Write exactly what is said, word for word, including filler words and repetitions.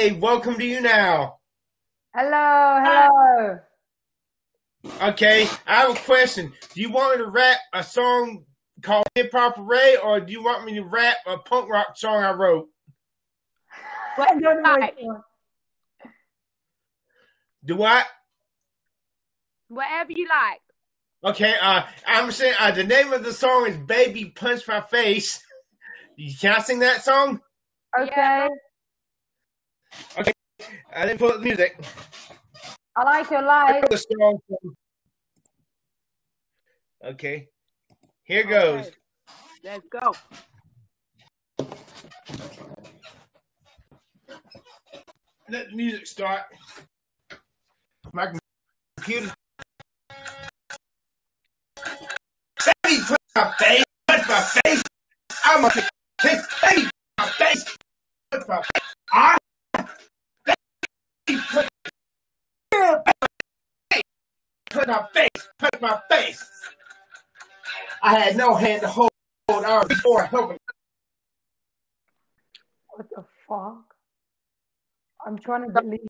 Okay, welcome to you now. Hello, hello. Okay, I have a question. Do you want me to rap a song called Hip Hop Array, or do you want me to rap a punk rock song I wrote? What do you like? Do what? Whatever you like. Okay, uh, I'm saying uh, the name of the song is "Baby Punch My Face." Can I sing that song? Okay. Okay, I didn't put the music. I like your light. The song. Okay, here goes. Okay. Let's go. Let the music start. My computer. Baby, put my face, put my face. I'm gonna take baby, my face, put my face. I, baby, put, put my face, put my face. I had no hand to hold on before helping. What the fuck? I'm trying to delete.